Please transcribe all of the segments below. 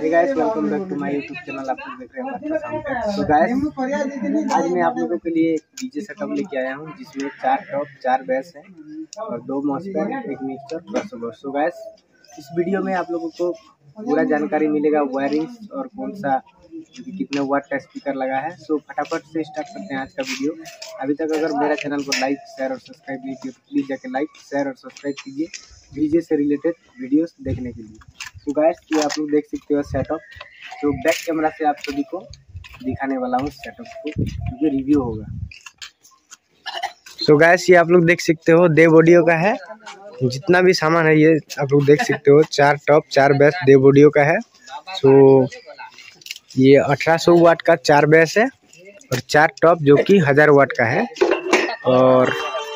Hey guys, welcome back to my YouTube channel. आप लोग देख रहे हैं अच्छा साउंड। तो गाइस, आज मैं आप लोगों के लिए डीजे सेटअप लेके आया हूं, जिसमें 4 टॉप 4 बेस है और 2 MOSFET, 1 mixer, crossover. So guys, इस वीडियो में आप लोगों को पूरा जानकारी मिलेगा वायरिंग और कौन सा कितने वाट का स्पीकर लगा है। सो फटाफट से स्टार्ट करते हैं आज का वीडियो। अभी तक अगर मेरा चैनल को लाइक, शेयर और सब्सक्राइब नहीं किया तो प्लीज़ जाके लाइक, शेयर और सब्सक्राइब कीजिए डीजे से रिलेटेड वीडियोस देखने के लिए। तो गाइस, ये आप लोग देख सकते हो सेटअप। तो बैक कैमरा से आप सभी को दिखाने वाला हूँ सेटअप को, क्योंकि रिव्यू होगा। सो गाइस, ये आप लोग देख सकते हो देव ऑडियो का है। जितना भी सामान है ये आप लोग देख सकते हो। 4 टॉप 4 बेस देव ऑडियो का है। सो ये 1800 वाट का 4 बेस है और 4 टॉप जो कि 1000 वाट का है। और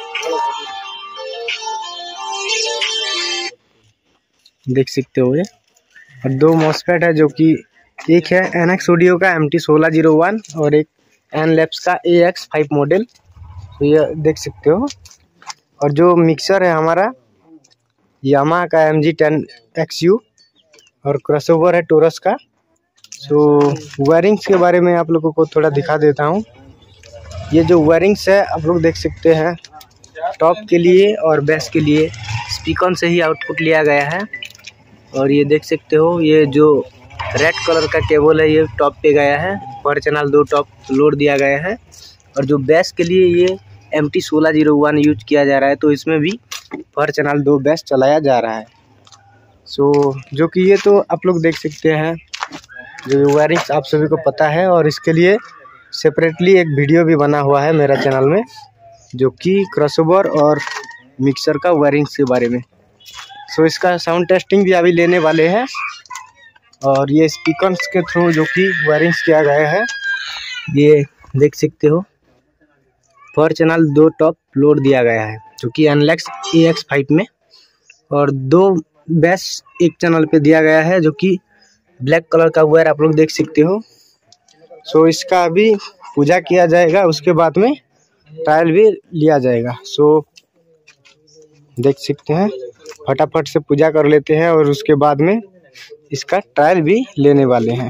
देख सकते हो ये, और 2 मॉस्फेट है जो कि एक है NX ऑडियो का MT1601 और एक एनलैब्स का AX5 मॉडल। तो ये देख सकते हो। और जो मिक्सर है हमारा यामाहा का MG10XU और क्रॉसओवर है टोरस का। सो वायरिंग्स के बारे में आप लोगों को थोड़ा दिखा देता हूँ। ये जो वायरिंग्स है आप लोग देख सकते हैं, टॉप के लिए और बेस के लिए स्पीकर से ही आउटपुट लिया गया है। और ये देख सकते हो, ये जो रेड कलर का केबल है ये टॉप पे गया है। पर चैनल 2 टॉप लोड दिया गया है। और जो बेस के लिए ये MT1601 यूज किया जा रहा है, तो इसमें भी पर चैनल 2 बेस चलाया जा रहा है। सो जो कि ये तो आप लोग देख सकते हैं, जो वायरिंग्स आप सभी को पता है। और इसके लिए सेपरेटली एक वीडियो भी बना हुआ है मेरा चैनल में, जो कि क्रॉसओवर और मिक्सर का वायरिंग्स के बारे में। सो इसका साउंड टेस्टिंग भी अभी लेने वाले हैं। और ये स्पीकर्स के थ्रू जो कि वायरिंग्स किया गया है, ये देख सकते हो। पर चैनल 2 टॉप लोड दिया गया है जो कि एनलैब्स AX5 में। और 2 बेस एक चैनल पे दिया गया है जो कि ब्लैक कलर का वायर आप लोग देख सकते हो। सो इसका अभी पूजा किया जाएगा, उसके बाद में ट्रायल भी लिया जाएगा। सो देख सकते हैं, फटाफट से पूजा कर लेते हैं और उसके बाद में इसका ट्रायल भी लेने वाले हैं।